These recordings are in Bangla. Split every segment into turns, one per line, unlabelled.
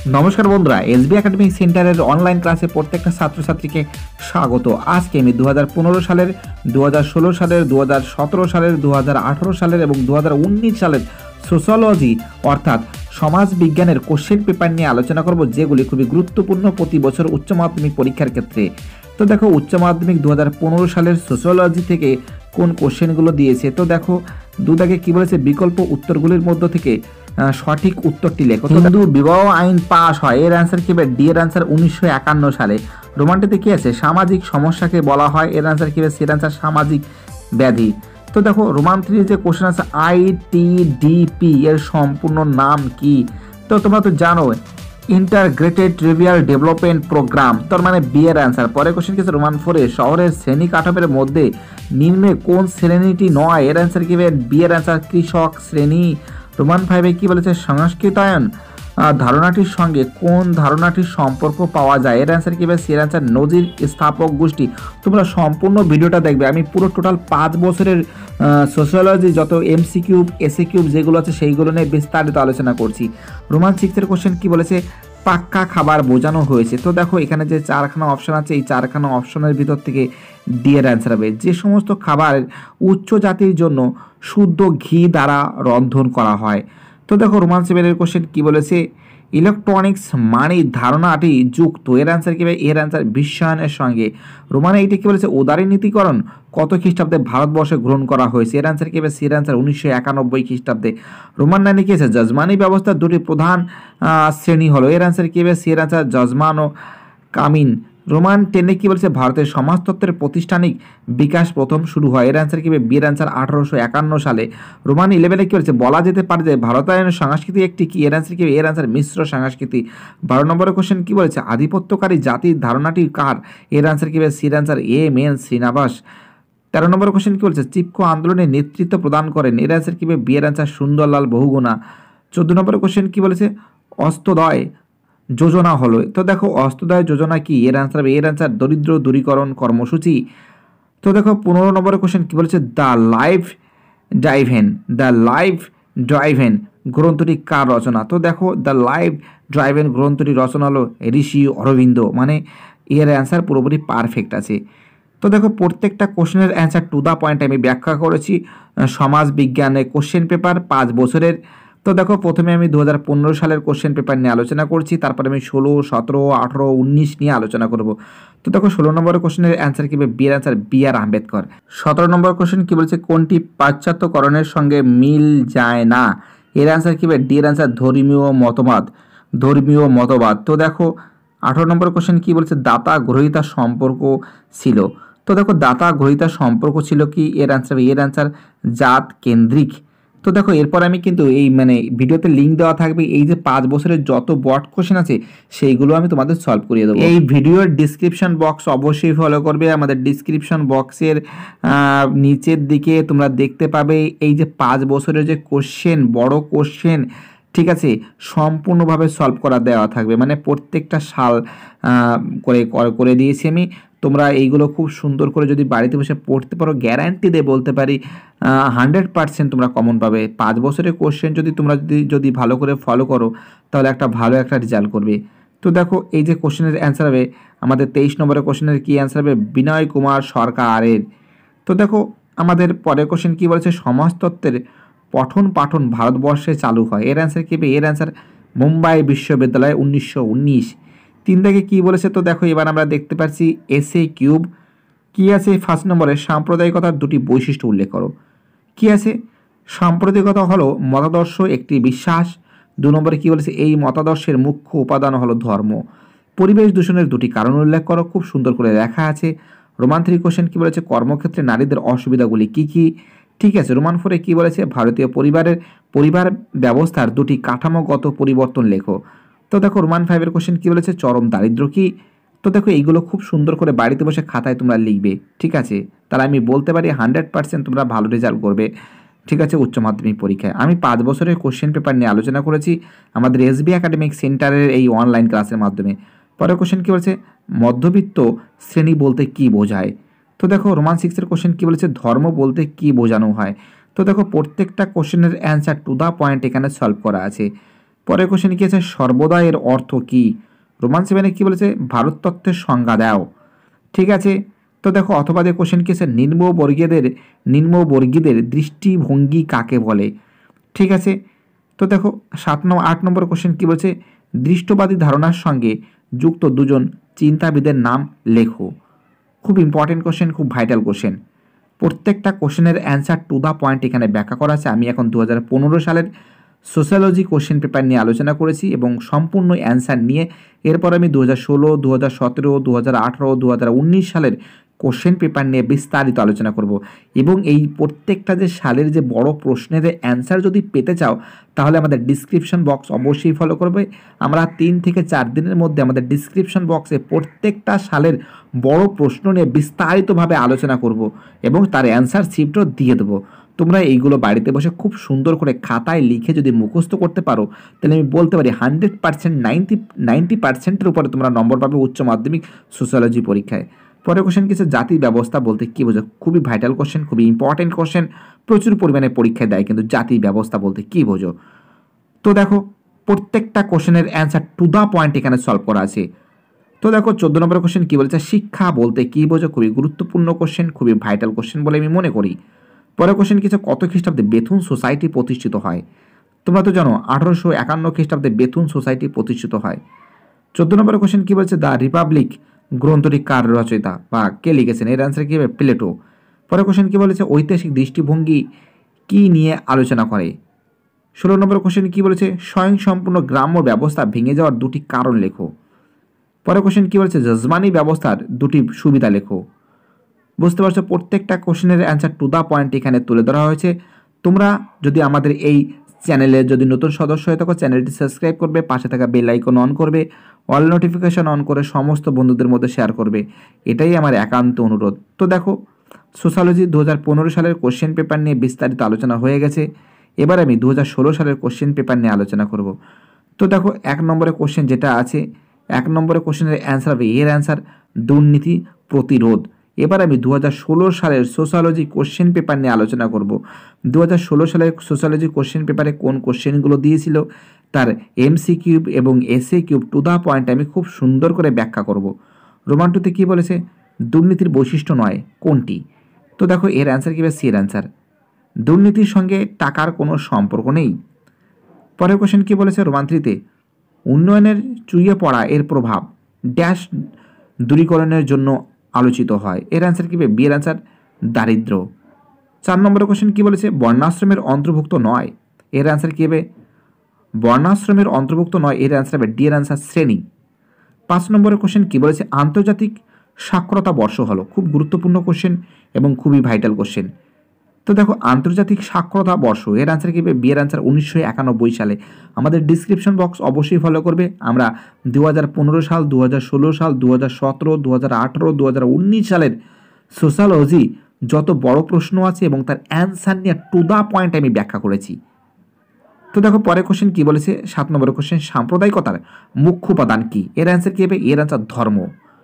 নমস্কার বন্ধুরা, এসবি একাডেমিক সেন্টারের অনলাইন ক্লাসে প্রত্যেকটা ছাত্রছাত্রীকে স্বাগত। আজকে আমি 2015 সালের, 2016 সালের, 2017 সালের, 2018 সালের এবং 2019 সালের সোশ্যোলজি অর্থাৎ সমাজ বিজ্ঞানের কোশ্চেন পেপার নিয়ে আলোচনা করব, যেগুলি খুবই গুরুত্বপূর্ণ প্রতি বছর উচ্চ মাধ্যমিক পরীক্ষার ক্ষেত্রে। তো দেখো, উচ্চ মাধ্যমিক 2015 সালের সোশ্যোলজি থেকে কোন কোশ্চেনগুলো দিয়েছে। তো দেখো, দুদাকে কি বলেছে, বিকল্প উত্তরগুলির মধ্য থেকে সঠিক উত্তরটি লেখো। হিন্দু বিবাহ আইন পাস হয়, এর অ্যান্সার কি হবে? ডি এর অ্যান্সার 1951 সালে। রোমানটিতে কি আছে? সামাজিক সমস্যাকে বলা হয়, এর অ্যান্সার কি হবে? এর অ্যান্সার সামাজিক ব্যাধি। তো দেখো, রোমান 3 যে কোশ্চেন আছে ITDP এর সম্পূর্ণ নাম কি? তো তোমরা তো জানো, ইন্টারগ্রেটেড ট্রিভিয়াল ডেভেলপমেন্ট প্রোগ্রাম, তার মানে বি এর অ্যান্সার। পরে কোশ্চেন কি আছে? রোমান 4 শহরের শ্রেণী কাঠামোর মধ্যে নিম্নে কোন শ্রেণীটি নয়? এর অ্যান্সার কি হবে? বি এর অ্যান্সার কৃষক শ্রেণী। রোমান 5 কি বলেছে? সংস্কৃতায়ন ধারণাটির সঙ্গে কোন ধারণাটির সম্পর্ক পাওয়া যায়? এর অ্যান্সার কি হবে? এর অ্যান্সার নজির স্থাপক গোষ্ঠী। তোমরা সম্পূর্ণ ভিডিওটা দেখবে, আমি পুরো টোটাল 5 বছরের সোশ্যোলজি যত MCQ SAQ যেগুলো আছে সেইগুলো নিয়ে বিস্তারিত আলোচনা করছি। রোমান 6 এর কোশ্চেন কি বলেছে? পাক্কা খাবার বোঝানো হয়েছে। তো দেখো, এখানে যে 4খানা অপশন আছে, এই 4খানা অপশনের ভিতর থেকে ডি এর অ্যান্সার হবে। যে সমস্ত খাবার উচ্চ জাতির জন্য শুদ্ধ ঘি দ্বারা রন্ধন করা হয়। তো দেখো, রোমান 7 এর কোশ্চেন কি বলেছে? ইলেকট্রনিক্স মানি ধারণাটি যুক্ত, এর অ্যান্সার কি হবে? এর অ্যান্সার বিশ্বায়নের সঙ্গে। রোমান 8 কি বলেছে? উদারনীতিকরণ কত খ্রিস্টাব্দে ভারতবর্ষে গ্রহণ করা হয়েছে? এর অ্যান্সার কি হবে? এর অ্যান্সার 1991 খ্রিস্টাব্দে। রোমান 9 কি আছে? যজমানি ব্যবস্থার দুটি প্রধান শ্রেণী হলো, এর অ্যান্সার কি হবে? এর অ্যান্সার যজমান ও কামিন। রোমান 10 কি বলছে? ভারতের সমাজতত্ত্বের প্রাতিষ্ঠানিক বিকাশ প্রথম শুরু হয়, এর অ্যান্সার কি হবে? বি এর অ্যান্সার 1851 সালে। রোমান 11 কি বলছে? বলা যেতে পারে যে ভারতায়ন সংস্কৃতি একটি কি? এর অ্যান্সার কি হবে? এর অ্যান্সার মিশ্র সংস্কৃতি। 12 নম্বরের কোশ্চেন কি বলেছে? আধিপত্যকারী জাতির ধারণাটি কার? এর অ্যান্সার কি হবে? এর অ্যান্সার এম.এন. শ্রীনিবাস। 13 নম্বরের কোশ্চেন কি বলছে? চিপকো আন্দোলনে নেতৃত্ব প্রদান করেন, এর অ্যান্সার কি হবে? বি এর অ্যান্সার সুন্দরলাল বহুগুণা। 14 নম্বরের কোশ্চেন কি বলেছে? অস্তদয় যোজনা হলো। তো দেখো, অস্তদয় যোজনা কি? এর অ্যান্সার হবে, এর অ্যান্সার দরিদ্র দূরীকরণ কর্মসূচি। তো দেখো, 15 নম্বরের কোশ্চেন কি বলেছে? দ্য লাইফ ড্রাইভেন গ্রন্থটি কার রচনা? তো দেখো, দ্য লাইফ ড্রাইভেন গ্রন্থটি রচনা হলো ঋষি অরবিন্দ, মানে এর অ্যান্সার পুরোপুরি পারফেক্ট আছে। তো দেখো, প্রত্যেকটা কোশ্চেনের অ্যান্সার টু দ্য পয়েন্ট আমি ব্যাখ্যা করেছি। সমাজ বিজ্ঞানে কোশ্চেন পেপার 5 বছরের। তো দেখো, প্রথমে আমি 2015 সালের কোশ্চেন পেপার নিয়ে আলোচনা করছি, তারপরে আমি 16, 17, 18, 19 নিয়ে আলোচনা করব। তো দেখো, 16 নম্বরের কোশ্চেনের অ্যান্সার কি হবে? বি এর অ্যান্সার বি আর আম্বেদকর। 17 নম্বর কোশ্চেন কি বলছে? কোনটি পাশ্চাত্যকরণের সঙ্গে মিল যায় না? এর অ্যান্সার কি হবে? ডি এর অ্যান্সার ধর্মীয় মতবাদ। তো দেখো, 18 নম্বর কোশ্চেন কি বলছে? দাতা গ্রহীতা সম্পর্ক ছিল। তো দেখো, দাতা গ্রহীতা সম্পর্ক ছিল কি? এর অ্যান্সার জাত কেন্দ্রিক। তো দেখো, এরপর আমি কিন্তু এই ভিডিওতে লিঙ্ক দেওয়া থাকবে, এই যে 5 বছরের যত বট কোশ্চেন আছে সেইগুলো আমি তোমাদের সলভ করিয়ে দেবো। এই ভিডিওর ডিসক্রিপশন বক্স অবশ্যই ফলো করবে। আমাদের ডিসক্রিপশন বক্সের নিচের দিকে তোমরা দেখতে পাবে এই যে 5 বছরের যে কোশ্চেন, বড় কোশ্চেন, ঠিক আছে, সম্পূর্ণভাবে সলভ করা দেওয়া থাকবে, মানে প্রত্যেকটা সাল করে দিয়েছি আমি। তোমরা এইগুলো খুব সুন্দর করে যদি বাড়িতে বসে পড়তে পারো, গ্যারান্টি দিয়ে বলতে পারি 100% তোমরা কমন পাবে। 5 বছরের কোশ্চেন যদি তোমরা যদি ভালো করে ফলো করো, তাহলে ভালো একটা রেজাল্ট করবে। তো দেখো, এই যে কোশ্চেনের অ্যান্সার হবে আমাদের 23 নম্বরের কোশ্চেনের কি অ্যান্সার হবে? বিনয় কুমার সরকারের। তো দেখো, আমাদের পরের কোশ্চেন কি বলেছে? সমাজতত্ত্বের পঠন পাঠন ভারতবর্ষে চালু হয়, এর অ্যান্সার কি হবে? এর অ্যান্সার মুম্বাই বিশ্ববিদ্যালয় 1919। 3 থেকে কি বলেছে? তো দেখো, এবার আমরা দেখতে পাচ্ছি SAQ কি আছে? ফার্স্ট নম্বরে সাম্প্রদায়িকতার দুটি বৈশিষ্ট্য উল্লেখ করো। কি আছে? সাম্প্রদায়িকতা হলো মতাদর্শ একটি বিশ্বাস। 2 নম্বরে কি বলেছে? এই মতাদর্শের মুখ্য উপাদান হলো ধর্ম। পরিবেশ দূষণের দুটি কারণ উল্লেখ করো, খুব সুন্দর করে লেখা আছে। রোমান 3 কোশ্চেন কি বলেছে? কর্মক্ষেত্রে নারীদের অসুবিধাগুলি কি কি? ঠিক আছে। রোমান 4 কি বলেছে? ভারতীয় পরিবার ব্যবস্থার দুটি কাঠামোগত পরিবর্তন লেখো। তো দেখো, রোমান 5 এর কোশ্চেন কি বলেছে? চরম দারিদ্র্য কি? তো দেখো, এইগুলো খুব সুন্দর করে বাড়িতে বসে খাতায় তোমরা লিখবে, ঠিক আছে? তাহলে আমি বলতে পারি 100% তোমরা ভালো রেজাল্ট করবে, ঠিক আছে, উচ্চ মাধ্যমিক পরীক্ষায়। আমি 5 বছরের কোশ্চেন পেপার নিয়ে আলোচনা করেছি আমাদের এসবি একাডেমিক সেন্টারের এই অনলাইন ক্লাসের মাধ্যমে। পরের কোশ্চেন কি বলেছে? মধ্যবিত্ত শ্রেণী বলতে কি বোঝায়? তো দেখো, রোমান 6 এর কোশ্চেন কি বলেছে? ধর্ম বলতে কি বোঝানো হয়? তো দেখো, প্রত্যেকটা কোশ্চেনের অ্যান্সার টু দ্য পয়েন্ট এখানে সলভ করা আছে। পরের কোশ্চেন কি আছে, সর্বদা এর অর্থ কি? রোমান 7 কি বলেছে, ভারত তত্ত্বের সংজ্ঞা দাও। ঠিক আছে, তো দেখো অথবা যে কোশ্চেন কি আছে, নিম্নবর্গীদের দৃষ্টিভঙ্গি কাকে বলে? ঠিক আছে, তো দেখো 8 নম্বর কোশ্চেন কি বলছে, দৃষ্টবাদী ধারণার সঙ্গে যুক্ত দুজন চিন্তাবিদের নাম লেখো। খুব ইম্পর্টেন্ট কোশ্চেন, খুব ভাইটাল কোশ্চেন। প্রত্যেকটা কোশ্চেনের অ্যান্সার টু দ্য পয়েন্ট এখানে ব্যাখ্যা করা আছে। আমি এখন 2015 সালের সোশ্যালজি কোশ্চেন পেপার নিয়ে আলোচনা করেছি এবং সম্পূর্ণ অ্যান্সার নিয়ে এরপর আমি 2016, 2017, 2018, 2019 সালের কোশ্চেন পেপার নিয়ে বিস্তারিত আলোচনা করব। এবং এই প্রত্যেকটা যে সালের যে বড় প্রশ্নের অ্যান্সার যদি পেতে চাও তাহলে আমাদের ডিসক্রিপশন বক্স অবশ্যই ফলো করবে। আমরা 3 থেকে 4 দিনের মধ্যে আমাদের ডিসক্রিপশন বক্সে প্রত্যেকটা সালের বড় প্রশ্ন নিয়ে বিস্তারিতভাবে আলোচনা করব এবং তার অ্যান্সার শিটও দিয়ে দেবো। তোমরা এইগুলো বাড়িতে বসে খুব সুন্দর করে খাতায় লিখে যদি মুখস্থ করতে পারো তাহলে আমি বলতে পারি 100%, 90%-এর উপরে তোমরা নম্বর পাবে উচ্চ মাধ্যমিক সোশ্যোলজি পরীক্ষায়। পরের কোশ্চেন কিছু, জাতি ব্যবস্থা বলতে কী বোঝো? খুবই ভাইটাল কোশ্চেন, খুবই ইম্পর্টেন্ট কোশ্চেন, প্রচুর পরিমাণে পরীক্ষায় দেয়, কিন্তু জাতি ব্যবস্থা বলতে কী বোঝো? তো দেখো প্রত্যেকটা কোশ্চেনের অ্যান্সার টু দ্য পয়েন্ট এখানে সলভ করা আছে। তো দেখো 14 নম্বর কোশ্চেন কী বলেছে, শিক্ষা বলতে কী বোঝো? খুবই গুরুত্বপূর্ণ কোশ্চেন, খুবই ভাইটাল কোশ্চেন বলে আমি মনে করি। পরের কোশ্চেন কিছু, কত খ্রিস্টাব্দে বেথুন সোসাইটি প্রতিষ্ঠিত হয়? তোমরা তো জানো 1851 খ্রিস্টাব্দে বেথুন সোসাইটি প্রতিষ্ঠিত হয়। 14 নম্বর কোশ্চেন কী বলছে, দ্য রিপাবলিক গ্রন্থটি কার রচয়িতা বা কে লিখেছেন? এর অ্যান্সার কী হবে? প্লেটো। পরের কোশ্চেন কী বলেছে, ঐতিহাসিক দৃষ্টিভঙ্গি কী নিয়ে আলোচনা করে? 16 নম্বর কোশ্চেন কী বলেছে, স্বয়ংসম্পূর্ণ গ্রাম্য ব্যবস্থা ভেঙে যাওয়ার দুটি কারণ লেখো। পরের কোশ্চেন কী বলেছে, যজমানি ব্যবস্থার দুটি সুবিধা লেখো। বুঝতে পারছো, প্রত্যেকটা কোশ্চেনের অ্যান্সার টু দ্য পয়েন্ট এখানে তুলে ধরা হয়েছে। তোমরা যদি আমাদের এই চ্যানেলে যদি নতুন সদস্য হয়ে থাকো চ্যানেলটি সাবস্ক্রাইব করবে, পাশে থাকা বেল আইকন অন করবে, অল নোটিফিকেশন অন করে সমস্ত বন্ধুদের মধ্যে শেয়ার করবে, এটাই আমার একান্ত অনুরোধ। তো দেখো সোশ্যোলজি 2015 সালের কোশ্চেন পেপার নিয়ে বিস্তারিত আলোচনা হয়ে গেছে। এবার আমি 2016 সালের কোশ্চেন পেপার নিয়ে আলোচনা করব। তো দেখো 1 নম্বরে কোশ্চেন যেটা আছে, 1 নম্বরে কোশ্চেনের অ্যান্সার হবে, এর অ্যান্সার দুর্নীতি প্রতিরোধ। এবার আমি 2016 সালের সোশ্যোলজি কোশ্চেন পেপার নিয়ে আলোচনা করব। 2016 সালের সোশ্যোলজি কোশ্চেন পেপারে কোন কোশ্চেনগুলো দিয়েছিল তার MCQ এবং SA টু দ্য পয়েন্ট আমি খুব সুন্দর করে ব্যাখ্যা করব। রোমান 2-তে কী বলেছে, দুর্নীতির বৈশিষ্ট্য নয় কোনটি? তো দেখো এর অ্যান্সার কী হবে? সি এর অ্যান্সার। দুর্নীতির সঙ্গে টাকার কোনো সম্পর্ক নেই। পরের কোশ্চেন কী বলেছে, রোমান 3-তে উন্নয়নের চুইয়ে পড়া এর প্রভাব ড্যাশ দূরীকরণের জন্য আলোচিত হয়। এর অ্যান্সার কী হবে? বি এর অ্যান্সার দারিদ্র্য। 4 নম্বরের কোশ্চেন কী বলেছে, বর্ণাশ্রমের অন্তর্ভুক্ত নয়। এর অ্যান্সার কী হবে? বর্ণাশ্রমের অন্তর্ভুক্ত নয়, এর অ্যান্সার হবে ডি এর অ্যান্সার শ্রেণী। 5 নম্বরের কোশ্চেন কী বলেছে, আন্তর্জাতিক সাক্ষরতা বর্ষ হলো। খুব গুরুত্বপূর্ণ কোশ্চেন এবং খুবই ভাইটাল কোশ্চেন। তো দেখো আন্তর্জাতিক সাক্ষরতা বর্ষ, এর অ্যান্সার কী হবে? বি এর অ্যান্সার 1991 সালে। আমাদের ডিসক্রিপশন বক্স অবশ্যই ফলো করবে। আমরা 2015 সাল, 2016 সাল, 2017, 2018, 2019 সালের সোশ্যোলজি যত বড় প্রশ্ন আছে এবং তার অ্যান্সার নিয়ে টু দ্য পয়েন্ট আমি ব্যাখ্যা করেছি। তো দেখো পরের কোশ্চেন কী বলেছে, 7 নম্বরের কোশ্চেন, সাম্প্রদায়িকতার মুখ্য উপাদান কী? এর অ্যান্সার কী হবে? এর অ্যান্সার ধর্ম।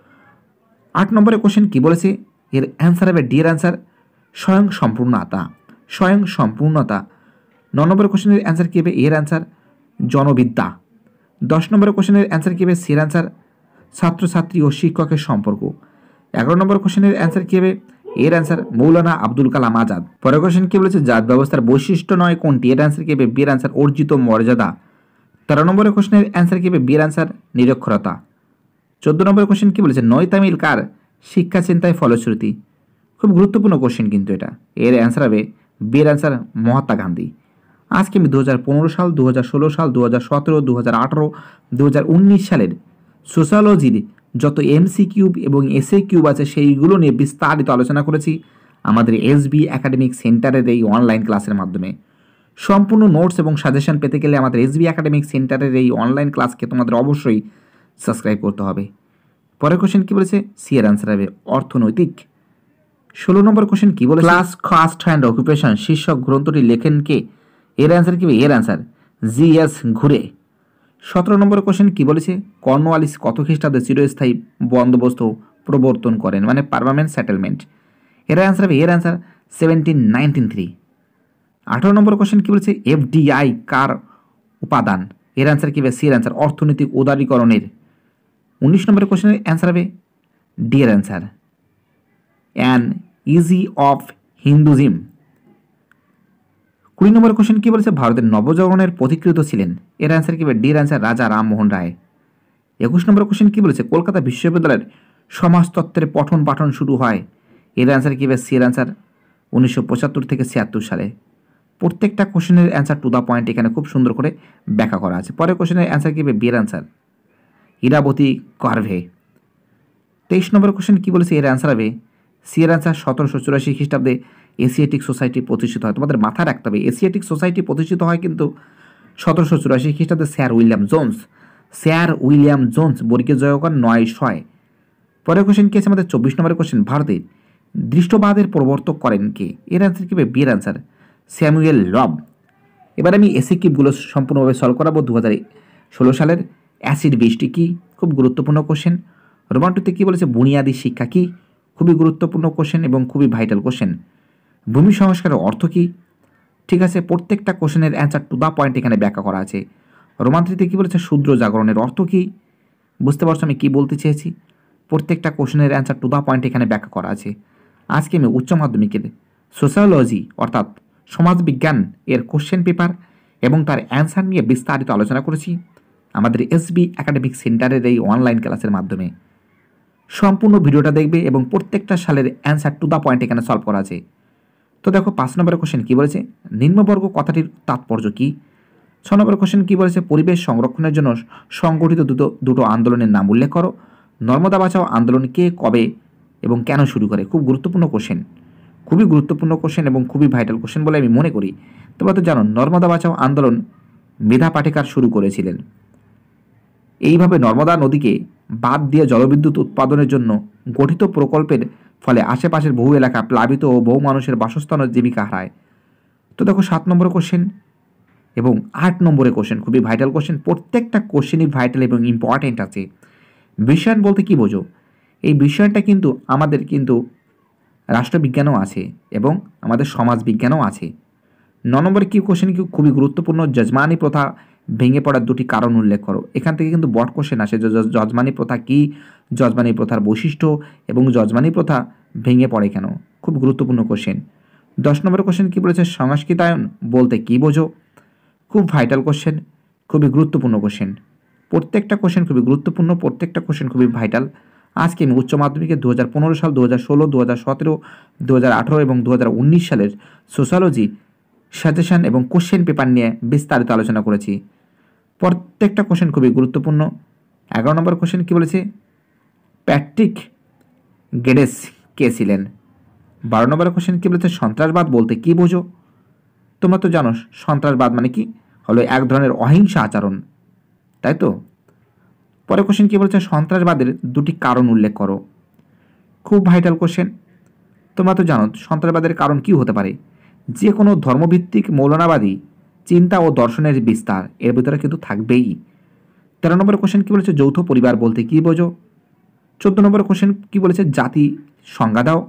8 নম্বরের কোশ্চেন কী বলেছে, এর অ্যান্সার হবে ডি এর অ্যান্সার স্বয়ংসম্পূর্ণতা। 9 নম্বরের কোশ্চেনের অ্যান্সার কী হবে? এর অ্যান্সার জনবিদ্যা। 10 নম্বরের কোশ্চেনের অ্যান্সার কী হবে? সি এর অ্যান্সার ছাত্রছাত্রী ও শিক্ষকের সম্পর্ক। 11 নম্বর কোশ্চেনের অ্যান্সার কী হবে? এর অ্যান্সার মৌলানা আব্দুল কালাম আজাদ। পরের কোশ্চেন কী বলেছে, জাত ব্যবস্থার বৈশিষ্ট্য নয় কোনটি? এর অ্যান্সার কী হবে? বি এর অ্যান্সার অর্জিত মর্যাদা। 13 নম্বরের কোশ্চেনের অ্যান্সার কী হবে? বি এর অ্যান্সার নিরক্ষরতা। 14 নম্বরের কোশ্চেন কী বলেছে, নয় তামিল কার শিক্ষা চিন্তায় ফলশ্রুতি? খুব গুরুত্বপূর্ণ কোশ্চেন কিন্তু এটা। এর অ্যান্সার হবে বি এর অ্যান্সার মহাত্মা গান্ধী। আজকে আমি 2015 সাল, 2016 সাল, 2017, 2018, 2019 সালের সোশ্যোলজির যত MCQ এবং SA আছে সেইগুলো নিয়ে বিস্তারিত আলোচনা করেছি আমাদের SB একাডেমিক সেন্টারের এই অনলাইন ক্লাসের মাধ্যমে। সম্পূর্ণ নোটস এবং সাজেশন পেতে গেলে আমাদের SB একাডেমিক সেন্টারের এই অনলাইন ক্লাসকে তোমাদের অবশ্যই সাবস্ক্রাইব করতে হবে। পরের কোশ্চেন কী বলেছে, সি এর অ্যান্সার হবে অর্থনৈতিক। 16 নম্বর কোশ্চেন কী বলে, ক্লাস কাস্ট অ্যান্ড অকুপেশন শীর্ষক গ্রন্থটি লেখেন কে? এর অ্যান্সার কী? এর অ্যান্সার GS ঘুরে। 17 নম্বর কোশ্চেন কী বলেছে, কর্নওয়ালিস কত খ্রিস্টাব্দে চিরস্থায়ী বন্দোবস্ত প্রবর্তন করেন, মানে পার্মানেন্ট সেটেলমেন্ট? এর অ্যান্সার হবে, এর অ্যান্সার 1793। 18 নম্বর কোশ্চেন কী বলেছে, FDI কার উপাদান? এর অ্যান্সার কী হবে? সি এর অ্যান্সার অর্থনৈতিক উদারীকরণের। 19 নম্বরের কোশ্চেনের অ্যান্সার হবে ডি এর answer an essay of Hinduism. 20 নম্বরের কোশ্চেন কী বলেছে? ভারতের নবজাগরণের পথিকৃৎ ছিলেন। এর অ্যান্সার কী হবে? ডি এর অ্যান্সার রাজা রামমোহন রায়। 21 নম্বরের কোশ্চেন কী বলেছে? কলকাতা বিশ্ববিদ্যালয়ের সমাজতত্ত্বের পঠন পাঠন শুরু হয়। এর অ্যান্সার কী হবে? সি এর অ্যান্সার 1975 থেকে 76 সালে। প্রত্যেকটা কোশ্চেনের অ্যান্সার টু দ্য পয়েন্ট এখানে খুব সুন্দর করে ব্যাখ্যা করা আছে। পরের কোশ্চেনের অ্যান্সার কী হবে? বি এর অ্যান্সার ইরাবতী কার্ভে। 23 নম্বর কোশ্চেন কী বলেছে? এর অ্যান্সার হবে সি এর অ্যান্সার 1784 খ্রিস্টাব্দে এশিয়াটিক সোসাইটি প্রতিষ্ঠিত হয়। তোমাদের মাথায় রাখতে হবে এশিয়াটিক সোসাইটি প্রতিষ্ঠিত হয় কিন্তু 1784 খ্রিস্টাব্দে স্যার উইলিয়াম জোন্স বর্গীয় জয়কর 9 পরের কোশ্চেন কি আছে আমাদের? 24 নম্বরের কোশ্চেন, ভারতে দৃষ্টবাদের প্রবর্তক করেন কে? এর অ্যান্সার কী হবে? বি এর অ্যান্সার স্যামুয়েল লব। এবার আমি এসি কিপগুলো সম্পূর্ণভাবে সলভ করাবো। 2016 সালের অ্যাসিড বৃষ্টি কী? খুব গুরুত্বপূর্ণ কোশ্চেন। রোমান 2 কী বলেছে? বুনিয়াদী শিক্ষা কী? খুবই গুরুত্বপূর্ণ কোশ্চেন এবং খুবই ভাইটাল কোশ্চেন। ভূমি সংস্কারের অর্থ কী? ঠিক আছে, প্রত্যেকটা কোশ্চেনের অ্যান্সার টু দ্য পয়েন্ট এখানে ব্যাখ্যা করা আছে। রোমান 3 কী বলেছে? শূদ্র জাগরণের অর্থ কী? বুঝতে পারছো আমি কী বলতে চেয়েছি? প্রত্যেকটা কোশ্চেনের অ্যান্সার টু দ্য পয়েন্ট এখানে ব্যাখ্যা করা আছে। আজকে আমি উচ্চ মাধ্যমিকের সোশ্যোলজি অর্থাৎ সমাজবিজ্ঞান এর কোশ্চেন পেপার এবং তার অ্যান্সার নিয়ে বিস্তারিত আলোচনা করেছি আমাদের এসবি একাডেমিক সেন্টারের এই অনলাইন ক্লাসের মাধ্যমে। সম্পূর্ণ ভিডিওটা দেখবে এবং প্রত্যেকটা সালের অ্যান্সার টু দ্য পয়েন্ট এখানে সলভ করা আছে। তো দেখো 5 নম্বরের কোশ্চেন কী বলেছে? নিম্নবর্গ কথাটির তাৎপর্য কী? 6 নম্বরের কোশ্চেন কী বলেছে? পরিবেশ সংরক্ষণের জন্য সংগঠিত দুটো আন্দোলনের নাম উল্লেখ করো। নর্মদা বাঁচাও আন্দোলন কে, কবে এবং কেন শুরু করে? খুব গুরুত্বপূর্ণ কোশ্চেন, খুবই গুরুত্বপূর্ণ কোশ্চেন এবং খুবই ভাইটাল কোশ্চেন বলে আমি মনে করি। তোমরা তো জানো নর্মদা বাঁচাও আন্দোলন মেধা পাটেকার শুরু করেছিলেন। এইভাবে নর্মদা নদীকে বাদ দিয়ে জলবিদ্যুৎ উৎপাদনের জন্য গঠিত প্রকল্পের ফলে আশেপাশের বহু এলাকা প্লাবিত ও বহু মানুষের বাসস্থান ও জীবিকা হারায়। তো দেখো 7 নম্বরের কোশ্চেন এবং 8 নম্বরের কোশ্চেন খুবই ভাইটাল কোশ্চেন। প্রত্যেকটা কোশ্চেনই ভাইটাল এবং ইম্পর্ট্যান্ট আছে। বিশ্বায়ন বলতে কী বোঝো? এই বিশ্বায়নটা কিন্তু আমাদের কিন্তু রাষ্ট্রবিজ্ঞানও আছে এবং আমাদের সমাজবিজ্ঞানও আছে। 9 নম্বরে কী কোশ্চেন কি খুবই গুরুত্বপূর্ণ? যজমানি প্রথা ভেঙে পড়ার দুটি কারণ উল্লেখ করো। এখান থেকে কিন্তু বড় কোশ্চেন আসে। যজমানি প্রথা কী, যজমানি প্রথার বৈশিষ্ট্য এবং যজমানি প্রথা ভেঙে পড়ে কেন? খুব গুরুত্বপূর্ণ কোশ্চেন। 10 নম্বরের কোশ্চেন কী বলেছে? সংস্কৃতায়ন বলতে কী বোঝো? খুব ভাইটাল কোশ্চেন, খুবই গুরুত্বপূর্ণ কোশ্চেন। প্রত্যেকটা কোশ্চেন খুবই গুরুত্বপূর্ণ, প্রত্যেকটা কোশ্চেন খুবই ভাইটাল। আজকে আমি উচ্চ মাধ্যমিকে 2015 সাল, 2016, 2017, 2018 এবং 2019 সালের সোশ্যোলজি সাজেশন এবং কোশ্চেন পেপার নিয়ে বিস্তারিত আলোচনা করেছি। প্রত্যেকটা কোশ্চেন খুবই গুরুত্বপূর্ণ। 11 নম্বর কোশ্চেন কী বলেছে? প্যাট্রিক গেডেস কে ছিলেন? 12 নম্বর কোশ্চেন কী বলেছে? সন্ত্রাসবাদ বলতে কী বোঝো? তোমরা তো জানো সন্ত্রাসবাদ মানে কি হলো এক ধরনের অহিংসা আচরণ, তাই তো? পরের কোশ্চেন কী বলেছে? সন্ত্রাসবাদের দুটি কারণ উল্লেখ করো। খুব ভাইটাল কোশ্চেন। তোমরা তো জানো সন্ত্রাসবাদের কারণ কী হতে পারে? যে কোনো ধর্মভিত্তিক মৌলনাবাদী চিন্তা ও দর্শনের বিস্তার এর ভিতরে কিন্তু থাকবেই। 13 নম্বর কোশ্চেন কী বলেছে? যৌথ পরিবার বলতে কী বোঝো? 14 নম্বর কোশ্চেন কী বলেছে? জাতি সংজ্ঞা দাও।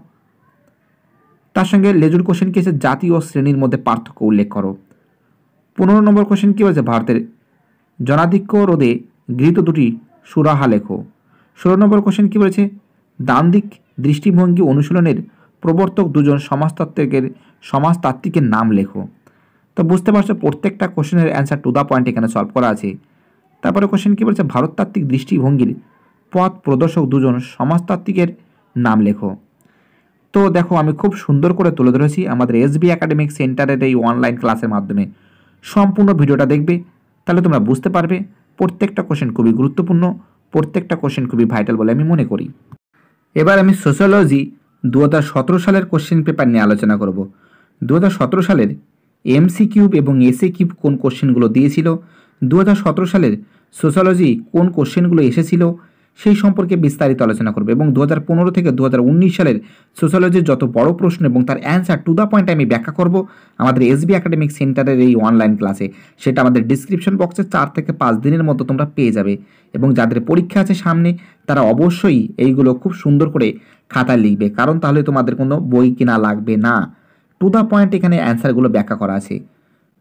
তার সঙ্গে লেজুর কোশ্চেন কী আছে? জাতি ও শ্রেণীর মধ্যে পার্থক্য উল্লেখ করো। 15 নম্বর কোশ্চেন কী বলেছে? ভারতের জনাধিক্য রোধে গৃহীত দুটি সুরাহা লেখো। 16 নম্বর কোশ্চেন কী বলেছে? দান্দিক দৃষ্টিভঙ্গি অনুশীলনের প্রবর্তক দুজন সমাজতাত্ত্বিকের নাম লেখো। তো বুঝতে পারছো প্রত্যেকটা কোশ্চেনের অ্যান্সার টু দ্য পয়েন্ট এখানে সলভ করা আছে। তারপরে কোশ্চেন কী বলেছে? ভারততাত্ত্বিক দৃষ্টিভঙ্গির পথ প্রদর্শক দুজন সমাজতাত্ত্বিকের নাম লেখো। তো দেখো আমি খুব সুন্দর করে তুলে ধরেছি আমাদের এসবি একাডেমিক সেন্টারের এই অনলাইন ক্লাসের মাধ্যমে। সম্পূর্ণ ভিডিওটা দেখবে, তাহলে তোমরা বুঝতে পারবে প্রত্যেকটা কোশ্চেন খুবই গুরুত্বপূর্ণ, প্রত্যেকটা কোশ্চেন খুবই ভাইটাল বলে আমি মনে করি। এবার আমি সোশ্যোলজি 2017 সালের কোশ্চেন পেপার নিয়ে আলোচনা করব। 2017 সালের এমসিকিউ এবং এসএকিউ কোন কোশ্চেনগুলো দিয়েছিল, 2017 সালের সোশ্যোলজি কোন কোশ্চেনগুলো এসেছিল সেই সম্পর্কে বিস্তারিত আলোচনা করব এবং 2015 থেকে 2019 সালের সোশ্যোলজির যত বড় প্রশ্ন এবং তার অ্যান্সার টু দ্য পয়েন্ট আমি ব্যাখ্যা করব আমাদের এসবি একাডেমিক সেন্টারের এই অনলাইন ক্লাসে। সেটা আমাদের ডিসক্রিপশন বক্সে 4 থেকে 5 দিনের মতো তোমরা পেয়ে যাবে এবং যাদের পরীক্ষা আছে সামনে তারা অবশ্যই এইগুলো খুব সুন্দর করে খাতায় লিখবে, কারণ তাহলে তোমাদের কোনো বই কেনা লাগবে না। টু দ্য পয়েন্ট এখানে অ্যান্সারগুলো ব্যাখ্যা করা আছে।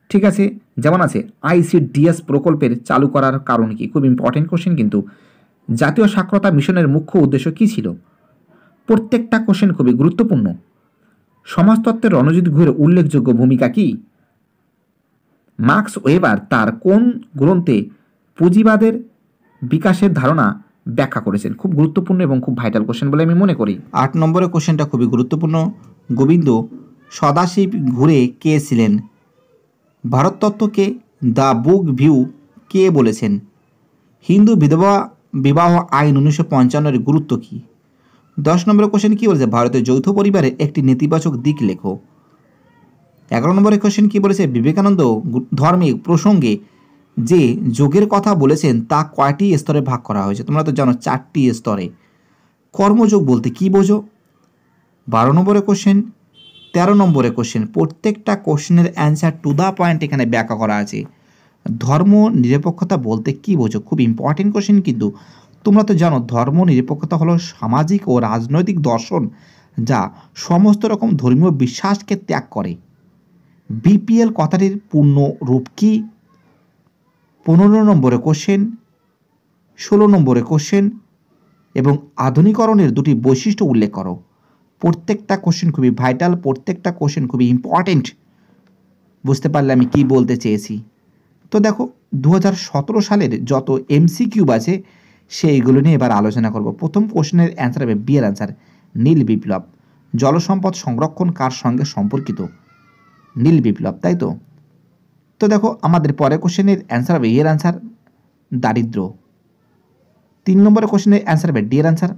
ঠিক আছে, যেমন আছে ICDS প্রকল্পের চালু করার কারণ কি, খুব ইম্পর্টেন্ট কোশ্চেন কিন্তু। জাতীয় সাক্ষরতা মিশনের মুখ্য উদ্দেশ্য কী ছিল? প্রত্যেকটা কোশ্চেন খুবই গুরুত্বপূর্ণ। সমাজতত্ত্বের রণজিৎ ঘুরের উল্লেখযোগ্য ভূমিকা কি? মার্কস ওয়েবার তার কোন গ্রন্থে পুঁজিবাদের বিকাশের ধারণা ব্যাখ্যা করেছেন? খুব গুরুত্বপূর্ণ এবং খুব ভাইটাল কোশ্চেন বলে আমি মনে করি। 8 নম্বরের কোশ্চেনটা খুবই গুরুত্বপূর্ণ। গোবিন্দ সদাশিব ঘুরে কে ছিলেন? ভারততত্ত্বকে দ্য বুক ভিউ কে বলেছেন? হিন্দু বিধবা বিবাহ আইন 1955-এর গুরুত্ব কী? 10 নম্বরের কোশ্চেন কী বলেছে? ভারতের যৌথ পরিবারের একটি নেতিবাচক দিক লেখো। 11 নম্বরের কোশ্চেন কী বলেছে? বিবেকানন্দ ধর্মিক প্রসঙ্গে যে যোগের কথা বলেছেন তা কয়টি স্তরে ভাগ করা হয়েছে? তোমরা তো জানো 4টি স্তরে। কর্মযোগ বলতে কী বোঝো? 12 নম্বরের কোশ্চেন। 13 নম্বরের কোশ্চেন, প্রত্যেকটা কোশ্চেনের অ্যান্সার টু দ্য পয়েন্ট এখানে ব্যাখ্যা করা আছে। ধর্ম নিরপেক্ষতা বলতে কী বোঝো? খুব ইম্পর্টেন্ট কোশ্চেন কিন্তু। তোমরা তো জানো ধর্ম নিরপেক্ষতা হলো সামাজিক ও রাজনৈতিক দর্শন যা সমস্ত রকম ধর্মীয় বিশ্বাসকে ত্যাগ করে। BPL কথাটির পূর্ণ রূপ কী? 15 নম্বরের কোশ্চেন, 16 নম্বরের কোশ্চেন এবং আধুনিকরণের দুটি বৈশিষ্ট্য উল্লেখ করো। প্রত্যেকটা কোশ্চেন খুবই ভাইটাল, প্রত্যেকটা কোশ্চেন খুবই ইম্পর্টেন্ট। বুঝতে পারলে আমি কি বলতে চেয়েছি? তো দেখো 2017 সালের যত MCQ আছে সেইগুলো নিয়ে এবার আলোচনা করব। প্রথম কোশ্চেনের অ্যান্সার হবে বি এর অ্যান্সার নীল বিপ্লব। জলসম্পদ সংরক্ষণ কার সঙ্গে সম্পর্কিত? নীল বিপ্লব, তাই তো? তো দেখো আমাদের পরের কোশ্চেনের অ্যান্সার হবে এর অ্যান্সার দারিদ্র্য। 3 নম্বরের কোশ্চেনের অ্যান্সার হবে ডি এর অ্যান্সার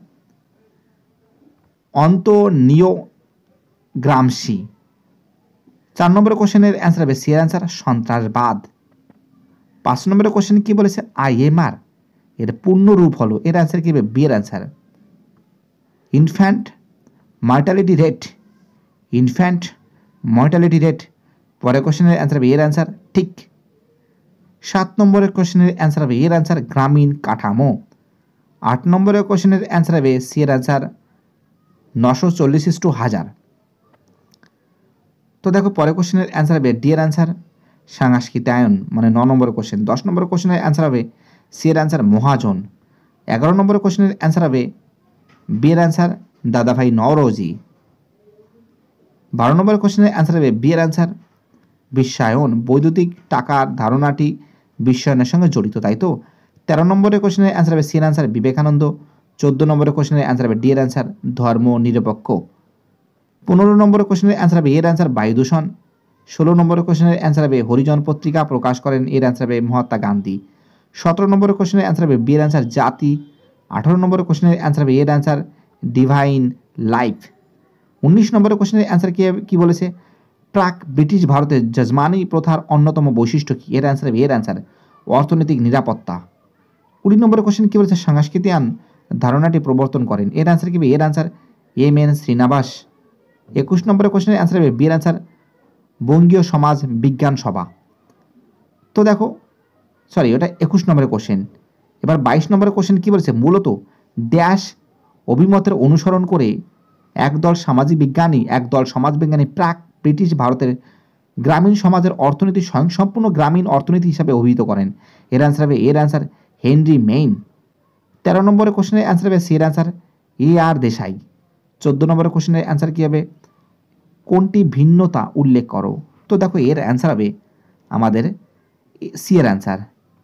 অন্তনিও গ্রামসি। 4 নম্বরের কোশ্চেনের অ্যান্সার হবে সি এর অ্যান্সার সন্ত্রাসবাদ। 5 নম্বরের কোশ্চেন কি বলেছে? IMR এর পূর্ণ রূপ হলো, এর অ্যান্সার কি হবে? বি এর answer infant mortality rate. Infant mortality rate. পরের কোশ্চেনের অ্যান্সার হবে এর অ্যান্সার ঠিক। 7 নম্বরের কোশ্চেনের অ্যান্সার হবে এর অ্যান্সার গ্রামীণ কাঠামো। 8 নম্বরের কোশ্চেনের অ্যান্সার হবে সি এর অ্যান্সার 940:1000। তো দেখো পরের কোশ্চেনের অ্যান্সার হবে ডি এর অ্যান্সার সাংস্কৃতায়ন, মানে 9 নম্বরের কোশ্চেন। 10 নম্বরের কোশ্চেনের অ্যান্সার হবে সি এর অ্যান্সার মহাজন। 11 নম্বরের কোশ্চেনের অ্যান্সার হবে বি এর অ্যান্সার দাদাভাই নওরোজি। 12 নম্বরের কোশ্চেনের অ্যান্সার হবে বি এর অ্যান্সার বিশ্বায়ন। বৈদ্যুতিক টাকার ধারণাটি বিশ্বায়নের সঙ্গে জড়িত, তাই তো? 13 নম্বরের কোশ্চেনের অ্যান্সার হবে সি এর অ্যান্সার বিবেকানন্দ। 14 নম্বরের কোশ্চেনের অ্যান্সার হবে ডি এর অ্যান্সার ধর্ম নিরপেক্ষ। 15 নম্বরের কোশ্চেনের অ্যান্সার হবে এর অ্যান্সার বায়ু দূষণ। 16 নম্বরের কোশ্চেনের অ্যান্সার হবে হরিজন পত্রিকা প্রকাশ করেন, এর অ্যান্সার হবে মহাত্মা গান্ধী। 17 নম্বরের কোশ্চেনের অ্যান্সার হবে বি এর অ্যান্সার জাতি। 18 নম্বরের কোশ্চেনের অ্যান্সার হবে এর অ্যান্সার ডিভাইন লাইফ। 19 নম্বরের কোশ্চেনের অ্যান্সার কি বলেছে? প্রাক ব্রিটিশ ভারতের যজমানি প্রথার অন্যতম বৈশিষ্ট্য কি? এর অ্যান্সার হবে এর অ্যান্সার অর্থনৈতিক নিরাপত্তা। 20 নম্বরের কোশ্চেন কি বলেছে? সাংস্কৃতিয়ান ধারণাটি প্রবর্তন করেন, এর অ্যান্সার কি? এর অ্যান্সার MN শ্রীনিবাস। 21 নম্বরের কোশ্চেনের অ্যান্সার হবে বি এর অ্যান্সার বঙ্গীয় সমাজ বিজ্ঞান সভা। তো দেখো ওটা 21 নম্বরের কোশ্চেন। এবার 22 নম্বরের কোশ্চেন কি বলেছে? মূলত ড্যাশ অভিমতের অনুসরণ করে একদল সমাজবিজ্ঞানী প্রাক ব্রিটিশ ভারতের গ্রামীণ সমাজের অর্থনীতি স্বয়ংসম্পূর্ণ গ্রামীণ অর্থনীতি হিসাবে অভিহিত করেন, এর অ্যান্সার হবে এর অ্যান্সার হেনরি মেইন। 13 নম্বরের কোশ্চেনের অ্যান্সার হবে সি এর অ্যান্সার AR দেশাই। 14 নম্বরের কোশ্চেনের অ্যান্সার কী হবে? কোনটি ভিন্নতা উল্লেখ করো। তো দেখো এর অ্যান্সার হবে আমাদের সি এর answer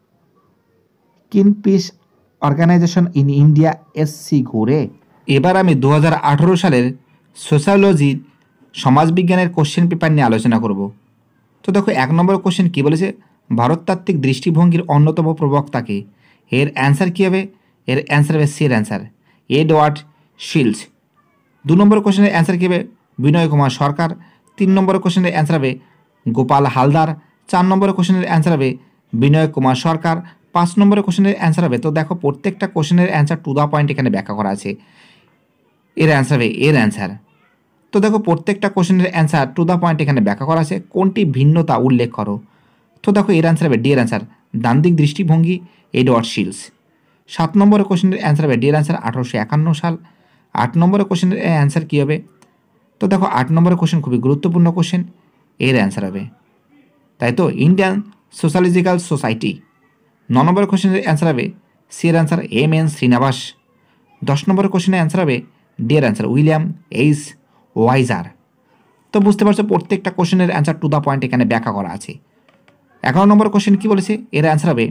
kinship organisation in India SC ঘুরে। এবার আমি 2018 সালের সোশ্যালজি সমাজবিজ্ঞানের কোশ্চেন পেপার নিয়ে আলোচনা করব। তো দেখো 1 নম্বর কোশ্চেন কী বলেছে? ভারততাত্ত্বিক দৃষ্টিভঙ্গির অন্যতম প্রবক্তাকে, এর অ্যান্সার কী হবে? এর অ্যান্সার হবে সি এর অ্যান্সার এডওয়ার্ড শিলস। 2 নম্বর কোশ্চেনের অ্যান্সার কী হবে? বিনয় কুমার সরকার। 3 নম্বর কোশ্চেনের অ্যান্সার হবে গোপাল হালদার। 4 নম্বর কোশ্চেনের অ্যান্সার হবে বিনয় কুমার সরকার। 5 নম্বরের কোশ্চেনের অ্যান্সার হবে, তো দেখো প্রত্যেকটা কোশ্চেনের অ্যান্সার টু দ্য পয়েন্ট এখানে ব্যাখ্যা করা আছে, এর অ্যান্সার হবে এর অ্যান্সার। তো দেখো প্রত্যেকটা কোশ্চেনের অ্যান্সার টু দ্য পয়েন্ট এখানে ব্যাখ্যা করা আছে, কোনটি ভিন্নতা উল্লেখ করো। তো দেখো এর অ্যান্সার হবে ডি এর অ্যান্সার দ্বান্দ্বিক দৃষ্টিভঙ্গি এডওয়ার্ড শিলস। 7 নম্বরের কোশ্চেনের অ্যান্সার হবে ডি এর অ্যান্সার 1851 সাল। 8 নম্বরের কোশ্চেনের অ্যান্সার কী হবে? তো দেখো 8 নম্বরের কোশ্চেন খুবই গুরুত্বপূর্ণ কোশ্চেন, এর অ্যান্সার হবে তাই তো, ইন্ডিয়ান সোশ্যালজিক্যাল সোসাইটি। 9 নম্বরের কোশ্চেনের অ্যান্সার হবে সি এর অ্যান্সার M.N. শ্রীনিবাস। 10 নম্বরের কোশ্চেনের অ্যান্সার হবে ডি এর অ্যান্সার উইলিয়াম এইচ ওয়াইজার। তো বুঝতে পারছো প্রত্যেকটা কোশ্চেনের অ্যান্সার টু দ্য পয়েন্ট এখানে ব্যাখ্যা করা আছে। 11 নম্বর কোশ্চেন কি বলেছে, এর অ্যান্সার হবে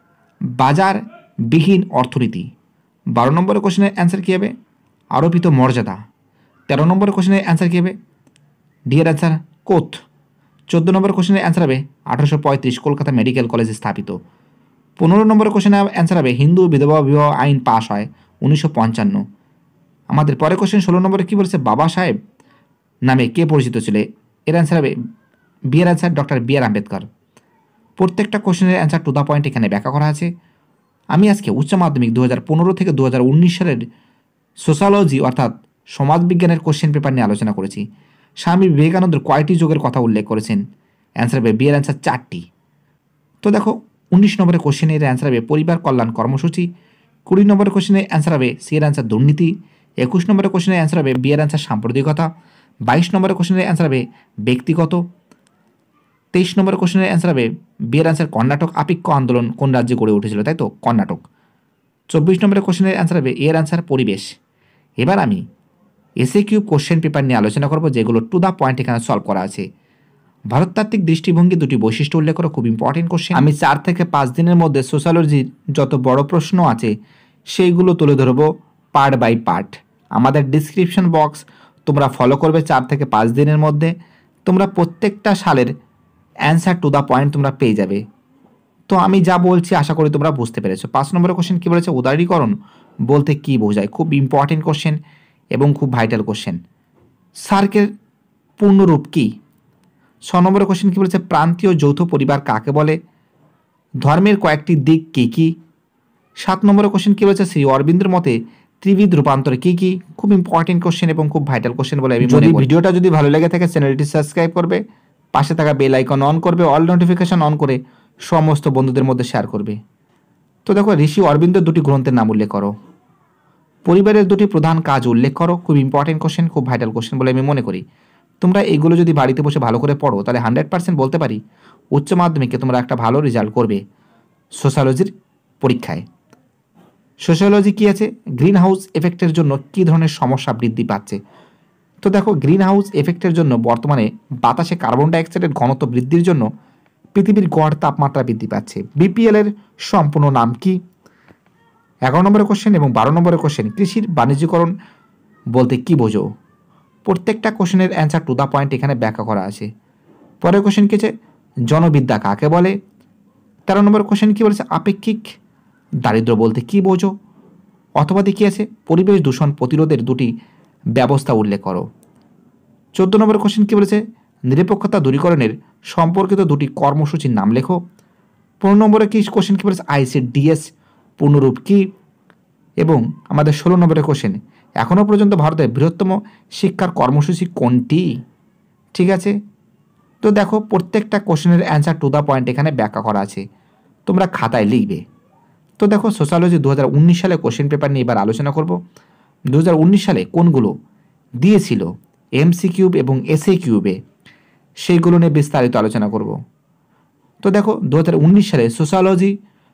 বাজারবিহীন অর্থনীতি। 12 নম্বরের কোশ্চেনের অ্যান্সার কী হবে, আরোপিত মর্যাদা। 13 নম্বরের কোশ্চেনের অ্যান্সার কী হবে, ডি এর অ্যান্সার কোথ। 14 নম্বর কোশ্চেনের অ্যান্সার হবে 1835 কলকাতা মেডিকেল কলেজ স্থাপিত। 15 নম্বর কোশ্চেনের অ্যান্সার হবে হিন্দু বিধবা বিবাহ আইন পাস হয় 1955। আমাদের পরের কোশ্চেন 16 নম্বরে কী বলেছে, বাবা সাহেব নামে কে পরিচিত ছিল, এর অ্যান্সার হবে বি এর answer doctor B R Ambedkar. প্রত্যেকটা কোশ্চেনের অ্যান্সার টু দ্য পয়েন্ট এখানে ব্যাখ্যা করা আছে। আমি আজকে উচ্চ মাধ্যমিক 2015 থেকে 2019 সালের সোশ্যোলজি অর্থাৎ সমাজবিজ্ঞানের কোশ্চেন পেপার নিয়ে আলোচনা করেছি। স্বামী বিবেকানন্দের কয়টি যোগের কথা উল্লেখ করেছেন, অ্যান্সার হবে বি এর অ্যান্সার 4টি। তো দেখো 19 নম্বরের কোশ্চেনের অ্যান্সার হবে পরিবার কল্যাণ কর্মসূচি। 20 নম্বরের কোশ্চেনের অ্যান্সার হবে সি এর অ্যান্সার দুর্নীতি। 21 নম্বরের কোশ্চেনের অ্যান্সার হবে বি এর অ্যান্সার সাম্প্রদায়িকতা। 22 নম্বরের কোশ্চেনের অ্যান্সার হবে ব্যক্তিগত। 23 নম্বরের কোশ্চেনের অ্যান্সার হবে বি এর অ্যান্সার কর্ণাটক আপেক্ষ আন্দোলন কোন রাজ্যে গড়ে উঠেছিল, তাই তো কর্ণাটক। 24 নম্বরের কোশ্চেনের অ্যান্সার হবে এর অ্যান্সার পরিবেশ। এবার আমি এসএ কিউ কোশ্চেন পেপার নিয়ে আলোচনা করব যেগুলো টু দ্য পয়েন্ট এখানে সলভ করা আছে। ভারততাত্ত্বিক দৃষ্টিভঙ্গি দুটি বৈশিষ্ট্য উল্লেখ করো, খুব ইম্পর্টেন্ট কোশ্চেন। আমি 4 থেকে 5 দিনের মধ্যে সোশ্যোলজির যত বড় প্রশ্ন আছে সেইগুলো তুলে ধরবো পার্ট বাই পার্ট। আমাদের ডিসক্রিপশন বক্স তোমরা ফলো করবে 4 থেকে 5 দিনের মধ্যে, তোমরা প্রত্যেকটা সালের অ্যান্সার টু দ্য পয়েন্ট তোমরা পেয়ে যাবে। তো আমি যা বলছি আশা করি তোমরা বুঝতে পেরেছো। 5 নম্বরের কোশ্চেন কী বলেছে, উদারীকরণ বলতে কী বোঝায়, খুব ইম্পর্টেন্ট কোশ্চেন এবং খুব ভাইটাল কোশ্চেন। সার্কের পূর্ণরূপ কী। 6 নম্বরের কোশ্চেন কী বলেছে, প্রান্তীয় যৌথ পরিবার কাকে বলে, ধর্মের কয়েকটি দিক কী কী। 7 নম্বরের কোশ্চেন কী বলেছে, শ্রী অরবিন্দের মতে ত্রিবিধ রূপান্তর কী কী, খুব ইম্পর্টেন্ট কোশ্চেন এবং খুব ভাইটাল কোশ্চেন বলে আমি মনে করি। ভিডিওটা যদি ভালো লেগে থাকে চ্যানেলটি সাবস্ক্রাইব করবে, পাশে থাকা বেল আইকন অন করবে, অল নোটিফিকেশন অন করে সমস্ত বন্ধুদের মধ্যে শেয়ার করবে। তো দেখো ঋষি অরবিন্দের দুটি গ্রন্থের নাম উল্লেখ করো, পরিবারের দুটি প্রধান কাজ উল্লেখ করো, খুব ইম্পর্টেন্ট কোশ্চেন, খুব ভাইটাল কোশ্চেন বলে আমি মনে করি। তোমরা এইগুলো যদি বাড়িতে বসে ভালো করে পড়ো তাহলে 100% বলতে পারি উচ্চ মাধ্যমিকে তোমরা একটা ভালো রেজাল্ট করবে সোশ্যোলজির পরীক্ষায়। সোশ্যোলজি কী আছে, গ্রিন হাউস এফেক্টের জন্য কী ধরনের সমস্যা বৃদ্ধি পাচ্ছে। তো দেখো গ্রিন হাউস এফেক্টের জন্য বর্তমানে বাতাসে কার্বন ডাইঅক্সাইডের ঘনত্ব বৃদ্ধির জন্য পৃথিবীর গড় তাপমাত্রা বৃদ্ধি পাচ্ছে। বিপিএল এর সম্পূর্ণ নাম কি। 11 নম্বরের কোশ্চেন এবং 12 নম্বরের কোশ্চেন, কৃষির বাণিজ্যকরণ বলতে কী বোঝো। প্রত্যেকটা কোশ্চেনের অ্যান্সার টু দ্য পয়েন্ট এখানে ব্যাখ্যা করা আছে। পরের কোশ্চেন কী আছে, জনবিদ্যা কাকে বলে। 13 নম্বর কোশ্চেন কী বলেছে, আপেক্ষিক দারিদ্র্য বলতে কী বোঝো। অথবা কী আছে, পরিবেশ দূষণ প্রতিরোধের দুটি ব্যবস্থা উল্লেখ করো। 14 নম্বর কোশ্চেন কী বলেছে, নিরপেক্ষতা দূরীকরণের সম্পর্কিত দুটি কর্মসূচির নাম লেখো। 15 নম্বরে কি কোশ্চেন কী বলেছে, ICDS পূর্ণরূপ কী। এবং আমাদের 16 নম্বরের কোশ্চেন, এখনও পর্যন্ত ভারতের বৃহত্তম শিক্ষার কর্মসূচি কোনটি। ঠিক আছে, তো দেখো প্রত্যেকটা কোশ্চেনের অ্যান্সার টু দ্য পয়েন্ট এখানে ব্যাখ্যা করা আছে, তোমরা খাতায় লিখবে। তো দেখো সোশ্যোলজি 2019 সালে কোশ্চেন পেপার নিয়ে এবার আলোচনা করব। 2019 সালে কোনগুলো দিয়েছিল MCQ এবং SAQ-বে, সেইগুলো নিয়ে বিস্তারিত আলোচনা করব। তো দেখো 2019 সালে সোশ্যোলজি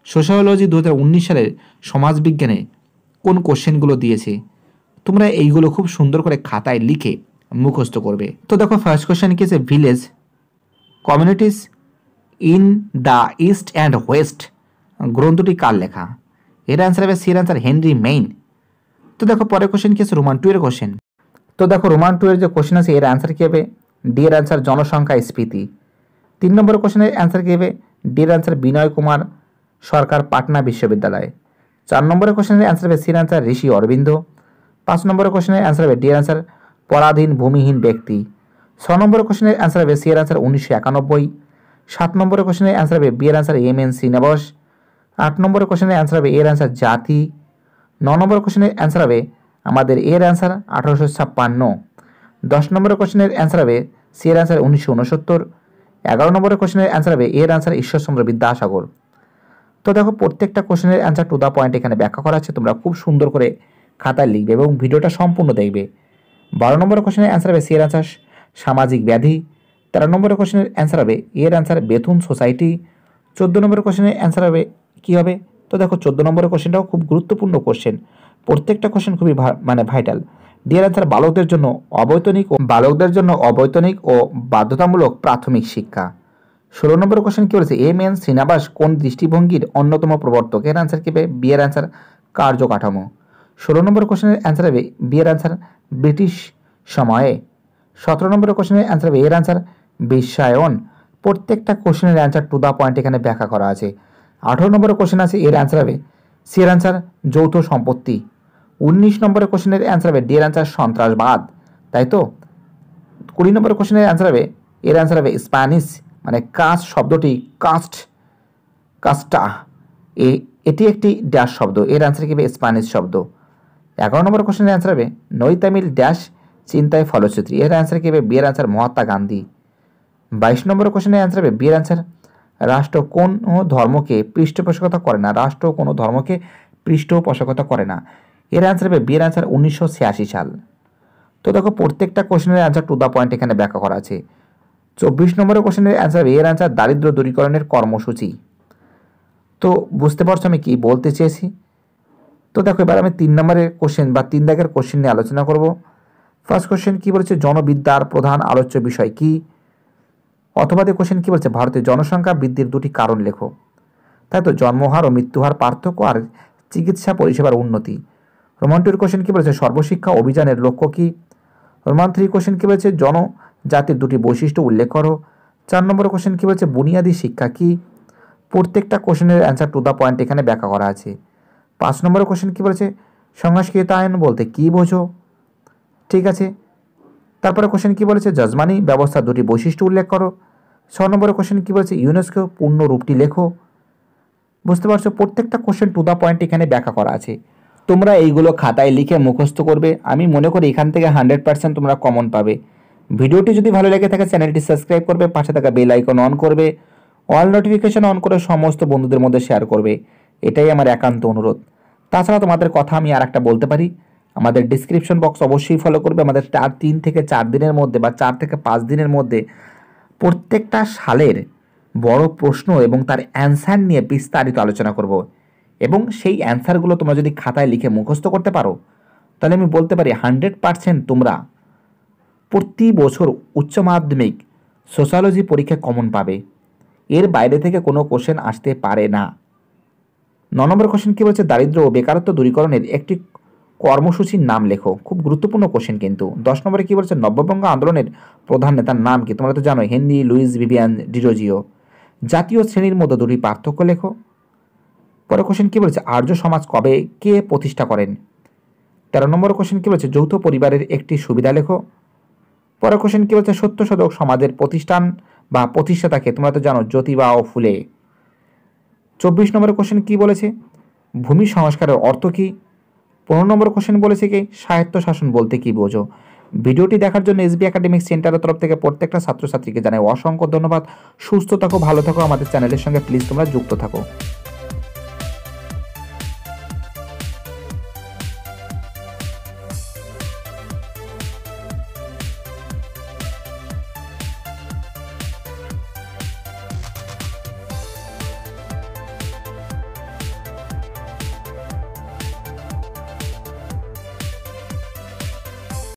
2019 সালের সমাজবিজ্ঞানে কোন কোশ্চেনগুলো দিয়েছে তোমরা এইগুলো খুব সুন্দর করে খাতায় লিখে মুখস্থ করবে। তো দেখো ফার্স্ট কোশ্চেন কি আছে, village communities in the east and west গ্রন্থটি কার লেখা। এর অ্যান্সার হবে সি এর অ্যান্সার হেনরি মেইন। তো দেখো পরের কোশ্চেন কি আছে, রোমান 2 এর কোশ্চেন। তো দেখো রোমান 2 এর যে কোশ্চেন আছে এর অ্যান্সার কী হবে, ডি এর অ্যান্সার জনসংখ্যা স্ফীতি। 3 নম্বর কোশ্চেনের অ্যান্সার কী হবে, ডি এর অ্যান্সার বিনয় কুমার সরকার পাটনা বিশ্ববিদ্যালয়। 4 নম্বরের কোশ্চেনের অ্যান্সার হবে সি এর অ্যান্সার ঋষি অরবিন্দ। 5 নম্বরের কোশ্চেনের অ্যান্সার হবে ডি এর অ্যান্সার পরাধীন ভূমিহীন ব্যক্তি। 6 নম্বরের কোশ্চেনের অ্যান্সার হবে সি এর অ্যান্সার 1991। 7 নম্বরের কোশ্চেনের অ্যান্সার হবে বি এর অ্যান্সার M.N. শ্রীনিবাস। 8 নম্বরের কোশ্চেনের অ্যান্সার হবে এর অ্যান্সার জাতি। 9 নম্বরের কোশ্চেনের অ্যান্সার হবে আমাদের এর অ্যান্সার 1856। 10 নম্বরের কোশ্চেনের অ্যান্সার হবে সি এর অ্যান্সার 1969। 11 নম্বরের কোশ্চেনের অ্যান্সার হবে এর অ্যান্সার ঈশ্বরচন্দ্র বিদ্যাসাগর। তো দেখো প্রত্যেকটা কোশ্চেনের অ্যান্সার টু দ্য পয়েন্ট এখানে ব্যাখ্যা করা আছে, তোমরা খুব সুন্দর করে খাতায় লিখবে এবং ভিডিওটা সম্পূর্ণ দেখবে। 12 নম্বরের কোশ্চেনের অ্যান্সার হবে সি এর অ্যান্সার সামাজিক ব্যাধি। 13 নম্বরের কোশ্চেনের অ্যান্সার হবে এর অ্যান্সার বেথুন সোসাইটি। 14 নম্বরের কোশ্চেনের অ্যান্সার হবে কী হবে? তো দেখো 14 নম্বরের কোশ্চেনটাও খুব গুরুত্বপূর্ণ কোশ্চেন, প্রত্যেকটা কোশ্চেন খুবই ভাইটাল। ডিয়ার অ্যান্সার বালকদের জন্য অবৈতনিক ও বাধ্যতামূলক প্রাথমিক শিক্ষা। 16 নম্বরের কোশ্চেন কী বলেছে? এম এন শ্রীনিবাস কোন দৃষ্টিভঙ্গির অন্যতম প্রবর্তক? এর অ্যান্সার কী হবে? বি এর অ্যান্সার কার্যকাঠামো। 16 নম্বরের কোশ্চেনের অ্যান্সার হবে বি এর অ্যান্সার ব্রিটিশ সময়ে। 17 নম্বরের কোশ্চেনের অ্যান্সার হবে এর অ্যান্সার বিশ্বায়ন। প্রত্যেকটা কোশ্চেনের অ্যান্সার টু দ্য পয়েন্ট এখানে ব্যাখ্যা করা আছে। 18 নম্বরের কোশ্চেন আছে এর অ্যান্সার হবে সি এর অ্যান্সার যৌথ সম্পত্তি। 19 নম্বরের কোশ্চেনের অ্যান্সার হবে ডি এর অ্যান্সার সন্ত্রাসবাদ, তাই তো। 20 নম্বরের কোশ্চেনের অ্যান্সার হবে এর অ্যান্সার হবে স্প্যানিশ, মানে কাস্ট শব্দটি কাস্টা এটি একটি ড্যাশ শব্দ, এর অ্যান্সার কি হবে? স্প্যানিশ শব্দ। 11 নম্বরের কোশ্চেনের অ্যান্সার হবে নই তামিল ড্যাশ চিন্তায় ফলশ্রুতি, এর অ্যান্সার কি হবে? বি এর অ্যান্সার মহাত্মা গান্ধী। 22 নম্বরের কোশ্চেনের অ্যান্সার হবে বি এর অ্যান্সার রাষ্ট্র কোনো ধর্মকে পৃষ্ঠপোষকতা করে না, রাষ্ট্র কোনো ধর্মকে পৃষ্ঠপোষকতা করে না, এর অ্যান্সার হবে বি এর অ্যান্সার 1986 সাল। তো দেখো প্রত্যেকটা কোশ্চেনের অ্যান্সার টু দ্য পয়েন্ট এখানে ব্যাখ্যা করা আছে। 24 নম্বরের কোশ্চেনের অ্যান্সার হবে এর অ্যান্সার দারিদ্র দূরীকরণের কর্মসূচি। তো বুঝতে পারছো আমি কি বলতে চেয়েছি? তো দেখো এবার আমি 3 নম্বরের কোশ্চেন বা 3 দাগের কোশ্চেন নিয়ে আলোচনা করব। ফার্স্ট কোশ্চেন কি বলেছে? জনবিদ্যার প্রধান আলোচ্য বিষয় কি? অথবা কোশ্চেন কি বলছে? ভারতের জনসংখ্যা বৃদ্ধির দুটি কারণ লেখো। তাই তো, জন্মহার ও মৃত্যুহার পার্থক্য আর চিকিৎসা পরিষেবার উন্নতি। রোমান 2 কোশ্চেন কি বলেছে? সর্বশিক্ষা অভিযানের লক্ষ্য কি? রোমান 3 কোশ্চেন কি বলেছে? জনজাতির দুটি বৈশিষ্ট্য উল্লেখ করো। 4 নম্বর কোশ্চেন কি বলেছে? বুনিয়াদী শিক্ষা কি? প্রত্যেকটা কোশ্চেনের অ্যান্সার টু দ্য পয়েন্ট এখানে ব্যাখ্যা করা আছে। 5 নম্বর কোশ্চেন কি বলেছে? সংস্কৃতায়ন বলতে কি বোঝো? ঠিক আছে। তারপরে কোশ্চেন কি বলেছে? যজমানি ব্যবস্থার দুটি বৈশিষ্ট্য উল্লেখ করো। 6 নম্বরের কোশ্চেন কি বলেছে? ইউনেস্কো পূর্ণ রূপটি লেখো। বুঝতে পারছো প্রত্যেকটা কোশ্চেন টু দ্য পয়েন্ট এখানে ব্যাখ্যা করা আছে। তোমরা এইগুলো খাতায় লিখে মুখস্থ করবে, আমি মনে করি এখান থেকে 100% তোমরা কমন পাবে। ভিডিওটি যদি ভালো লেগে থাকে চ্যানেলটি সাবস্ক্রাইব করবে, পাশে থাকা বেল আইকন অন করবে, অল নোটিফিকেশন অন করে সমস্ত বন্ধুদের মধ্যে শেয়ার করবে, এটাই আমার একান্ত অনুরোধ। তাছাড়া তোমাদের কথা আমি আর একটা বলতে পারি, আমাদের ডিসক্রিপশন বক্স অবশ্যই ফলো করবে। আমাদের 3 থেকে 4 দিনের মধ্যে বা 4 থেকে 5 দিনের মধ্যে প্রত্যেকটা সালের বড় প্রশ্ন এবং তার অ্যান্সার নিয়ে বিস্তারিত আলোচনা করব, এবং সেই অ্যান্সারগুলো তোমরা যদি খাতায় লিখে মুখস্থ করতে পারো তাহলে আমি বলতে পারি 100% তোমরা প্রতি বছর উচ্চ মাধ্যমিক সোশ্যোলজি পরীক্ষায় কমন পাবে। এর বাইরে থেকে কোনো কোশ্চেন আসতে পারে না। 9 নম্বর কোশ্চেন কী বলছে? দারিদ্র্য ও বেকারত্ব দূরীকরণের একটি কর্মসূচির নাম লেখো। খুব গুরুত্বপূর্ণ কোশ্চেন কিন্তু। 10 নম্বরে কী বলছে? নব্যবঙ্গ আন্দোলনের প্রধান নেতার নাম কি? তোমরা তো জানো, হেনরি লুইস ভিভিয়ান ডিরোজিও। জাতীয় শ্রেণীর মধ্যে দুটি পার্থক্য লেখো। পরে কোশ্চেন কী বলেছে? আর্য সমাজ কবে কে প্রতিষ্ঠা করেন? 13 নম্বর কোশ্চেন কী বলেছে? যৌথ পরিবারের একটি সুবিধা লেখো। পরে কোশ্চেন কী বলছে? সত্যশোধক সমাজের প্রতিষ্ঠান বা প্রতিষ্ঠাতাকে তোমরা তো জানো, জ্যোতিবা ও ফুলে। 24 নম্বরের কোশ্চেন কী বলেছে? ভূমি সংস্কারের অর্থ কী? 15 নম্বর কোশ্চেন বলেছে কি? স্বায়ত্ত শাসন বলতে কী বোঝো? ভিডিওটি দেখার জন্য এসবি একাডেমিক সেন্টারের তরফ থেকে প্রত্যেকটা ছাত্রছাত্রীকে জানাই অসংখ্য ধন্যবাদ। সুস্থ থাকো, ভালো থাকো, আমাদের চ্যানেলের সঙ্গে প্লিজ তোমরা যুক্ত থাকো।